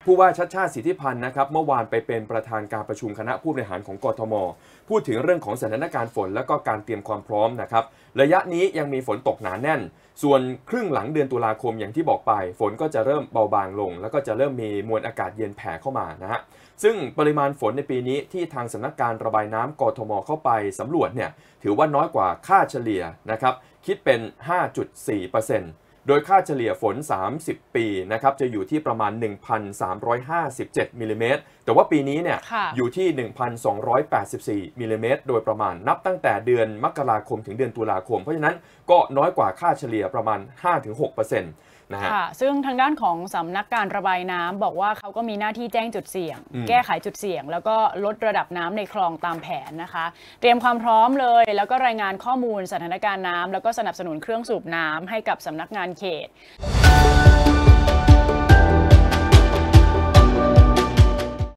ผู้ว่าชัชชาติสิทธิพันธ์นะครับเมื่อวานไปเป็นประธานการประชุมคณะผู้บริหารของกทม.พูดถึงเรื่องของสถานการณ์ฝนและก็การเตรียมความพร้อมนะครับระยะนี้ยังมีฝนตกหนาแน่นส่วนครึ่งหลังเดือนตุลาคมอย่างที่บอกไปฝนก็จะเริ่มเบาบางลงแล้วก็จะเริ่มมีมวลอากาศเย็นแผ่เข้ามานะฮะซึ่งปริมาณฝนในปีนี้ที่ทางสำนักการระบายน้ำกทม.เข้าไปสำรวจเนี่ยถือว่าน้อยกว่าค่าเฉลี่ยนะครับคิดเป็น 5.4%โดยค่าเฉลี่ยฝน30ปีนะครับจะอยู่ที่ประมาณ 1,357 มิลลิเมตรแต่ว่าปีนี้เนี่ยอยู่ที่ 1,284 มิลลิเมตรโดยประมาณนับตั้งแต่เดือนมกราคมถึงเดือนตุลาคมเพราะฉะนั้นก็น้อยกว่าค่าเฉลี่ยประมาณ 5-6%นะฮะซึ่งทางด้านของสำนักการระบายน้ำบอกว่าเขาก็มีหน้าที่แจ้งจุดเสี่ยงแก้ไขจุดเสี่ยงแล้วก็ลดระดับน้ำในคลองตามแผนนะคะเตรียมความพร้อมเลยแล้วก็รายงานข้อมูลสถานการณ์น้ำแล้วก็สนับสนุนเครื่องสูบน้ำให้กับสำนักงานเขต